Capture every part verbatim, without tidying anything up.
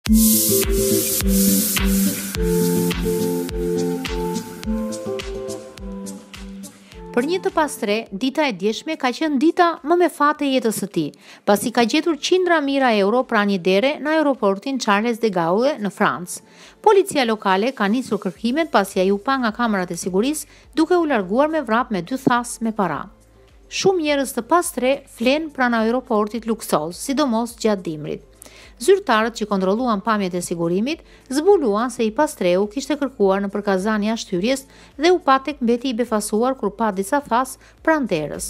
Për një të pastre, dita e djeshme ka qenë dita më me fat e jetës së tij, pasi ka gjetur qindra mijëra euro pranë një dere në aeroportin Charles de Gaulle në Francë. Policia lokale ka nisur kërkimet pasi ai u pa nga kamerat e sigurisë duke u larguar me vrap me dy thas me para. Shumë njerëz të pastre flen pranë aeroportit luksoz, sidomos gjatë dimrit. Zyrtarët që kontrolluan pamjet e sigurimit zbuluan se i pastreu kishte kërkuar në përkazan jashtë hyrjes dhe u pa tek mbeti i befasuar kur pa disa thas pranë derës.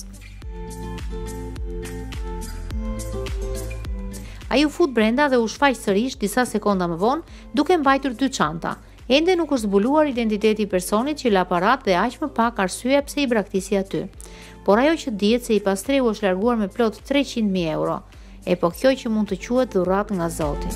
Ai u fut brenda dhe u shfaq sërish disa sekonda më vonë duke mbajtur dy çanta. Ende nuk është zbuluar identiteti i personit që la parat dhe aq më pak arsyeja pse i braktisi aty. Por ajo që dihet se i pastreu është larguar me plot treqind mijë euro. E po kjo që mund të quhet dhuratë nga Zoti.